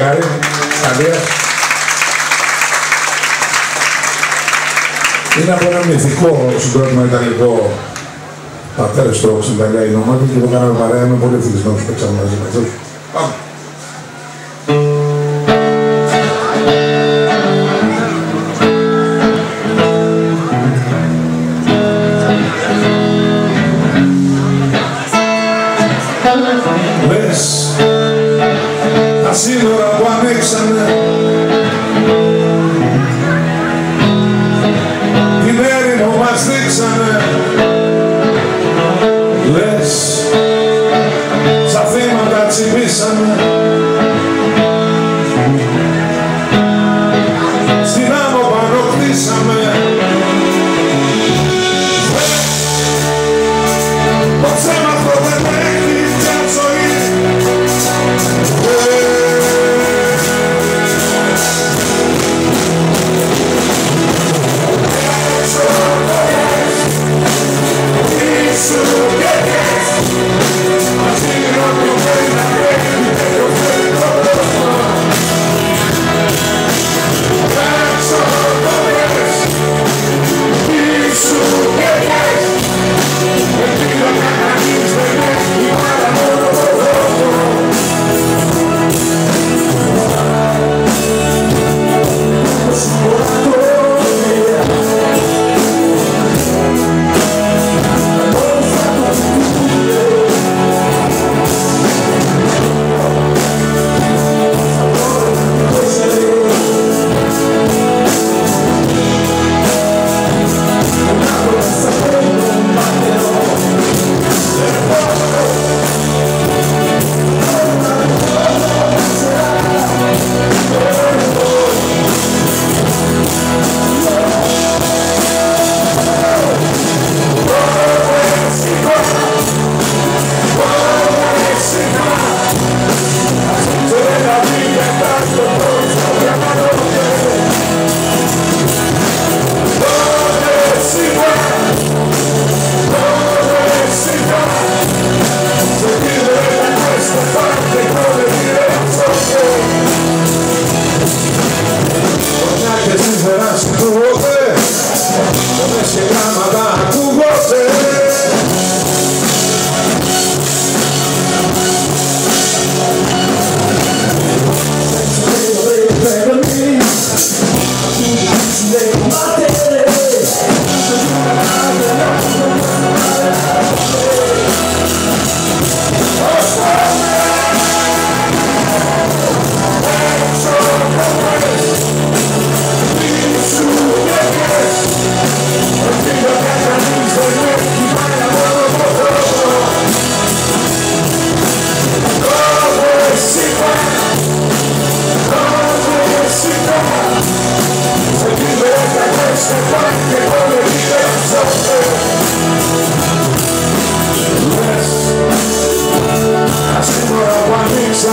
ζευγάρι, Αλίας. Είναι από ένα μυθικό συγκρότημα ιταλικό, πατέρες τρόπους στην Ιταλία η ονόματι, και το κάναμε παρέα με πολύ ευτυχισμένους που παίξαμε μαζί με αυτούς. Πάμε. Λες, τα σύνορα που ανοίξανε, την έρημο μας δείξανε. Λες, σαν θύματα τσιμπήσανε, στην άμμο πάνω χτίσαμε. Το ψέμα αυτό δεν έχει πια ζωή.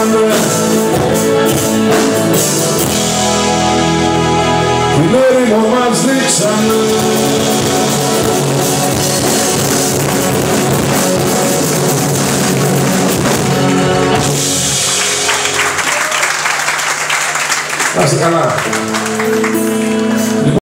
Την έρημο